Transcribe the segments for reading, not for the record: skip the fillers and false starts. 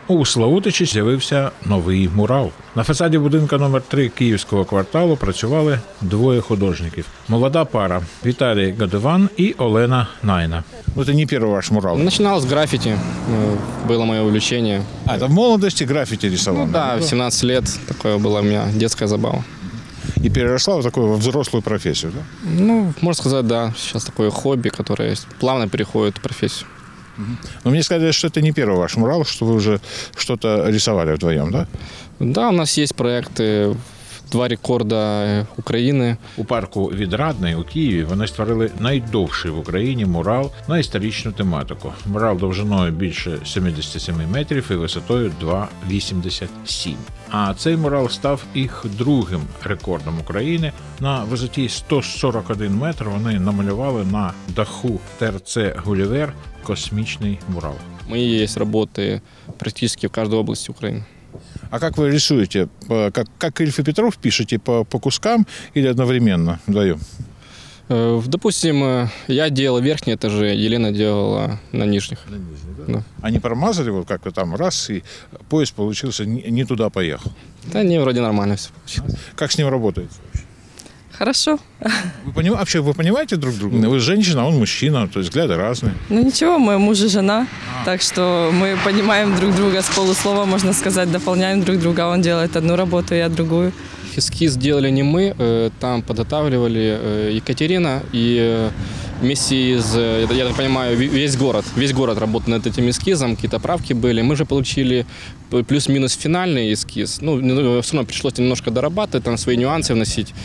У Славутичі з'явився новий мурал. На фасаді будинка номер 3 Київського кварталу працювали двоє художників. Молода пара – Віталій Гадиван і Олена Найна. Это не первый ваш мурал? Начинал с граффити, было мое увлечение. Это в молодости граффити рисовал? Ну, да, в 17 лет такое была у меня детская забава. И переросла в такую взрослую профессию, да? Ну, можно сказать, да, сейчас такое хобби, которое плавно переходит в профессию. Но мне сказали, что это не первый ваш мурал, что вы уже что-то рисовали вдвоем, да? Да, у нас есть проекты, 2 рекорда України. У парку Відрадний у Києві вони створили найдовший в Україні мурал на історичну тематику. Мурал довжиною більше 77 метрів і висотою 2,87. А цей мурал став їх другим рекордом України. На висоті 141 метр вони намалювали на даху ТРЦ «Гулливер» космічний мурал. Мои есть работы практически в каждой области Украины. А как вы рисуете? Как Ильф и Петров пишете по кускам или одновременно вдвоем? Допустим, я делал верхние этажи, Елена делала на нижних. Да. Они промазали вот как-то там раз, и поезд получился не туда поехал. Да не, вроде нормально все получилось. Как с ним работает? Хорошо. Вообще вы понимаете друг друга? Вы женщина, он мужчина, то есть взгляды разные. Ну ничего, мы муж и жена, так что мы понимаем друг друга с полуслова, можно сказать, дополняем друг друга. Он делает одну работу, я другую. Эскиз делали не мы, там подготавливали Екатерина и вместе с, я так понимаю, весь город работал над этим эскизом, какие-то правки были. Мы же получили плюс-минус финальный эскиз. Ну, все равно пришлось немножко дорабатывать, там свои нюансы вносить.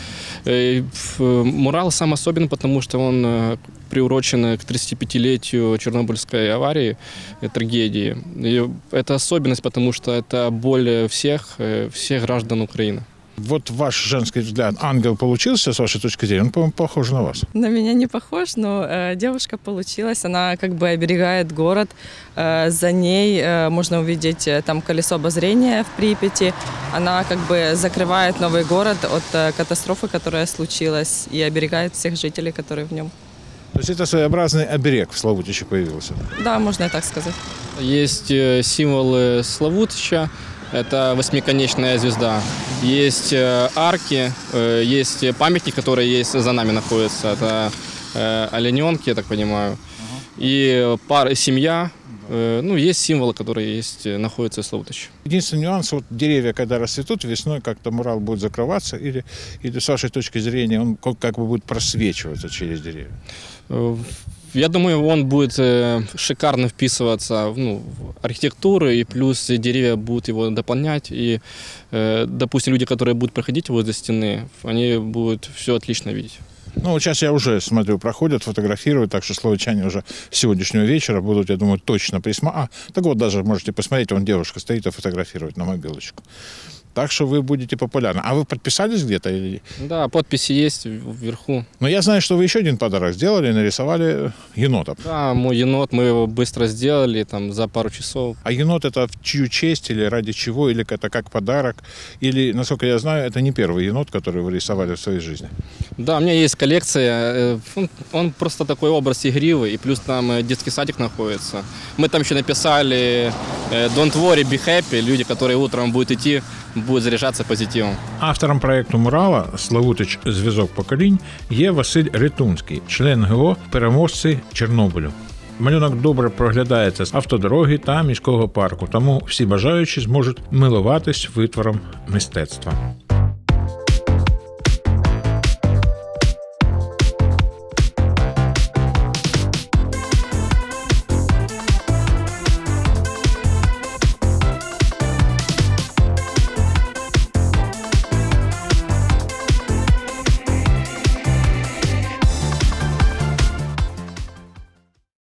Мурал сам особенный, потому что он приурочен к 35-летию Чернобыльской аварии, трагедии. И это особенность, потому что это боль всех граждан Украины. Вот ваш женский взгляд, ангел получился, с вашей точки зрения? Он, по-моему, похож на вас. На меня не похож, но девушка получилась, она как бы оберегает город. За ней можно увидеть там колесо обозрения в Припяти. Она как бы закрывает новый город от катастрофы, которая случилась, и оберегает всех жителей, которые в нем. То есть это своеобразный оберег в Славутиче появился? Да, можно и так сказать. Есть символы Славутича. Это 8-конечная звезда. Есть арки, есть памятник, который есть за нами находится. Это олененки, я так понимаю. И семья. Ну, есть символы, которые находятся в Славутиче. Единственный нюанс, вот деревья, когда расцветут, весной как-то мурал будет закрываться, или с вашей точки зрения он как бы будет просвечиваться через деревья? Я думаю, он будет шикарно вписываться в архитектуру, и плюс деревья будут его дополнять. И, допустим, люди, которые будут проходить возле стены, они будут все отлично видеть. Ну, вот сейчас я уже смотрю, проходят, фотографируют, так что славутчане уже с сегодняшнего вечера будут, я думаю, точно присматривать. Так вот, даже можете посмотреть, вон девушка стоит и фотографирует на мобилочку. Так что вы будете популярны. А вы подписались где-то? Или... Да, подписи есть вверху. Но я знаю, что вы еще один подарок сделали, нарисовали енота. Да, мой енот, мы его быстро сделали, там, за пару часов. А енот это в чью честь или ради чего? Или это как подарок? Или, насколько я знаю, это не первый енот, который вы рисовали в своей жизни? Да, у меня есть коллекция. Он просто такой образ игривый, и плюс там детский садик находится. Мы там еще написали «Don't worry, be happy». Люди, которые утром будут идти, будуть заряджатися позитивом. Автором проєкту мурала «Славутич. Зв'язок поколінь» є Василь Ритунський, член ГО «Переможці Чорнобилю». Малюнок добре проглядається з автодороги та міського парку, тому всі бажаючі зможуть милуватись витвором мистецтва.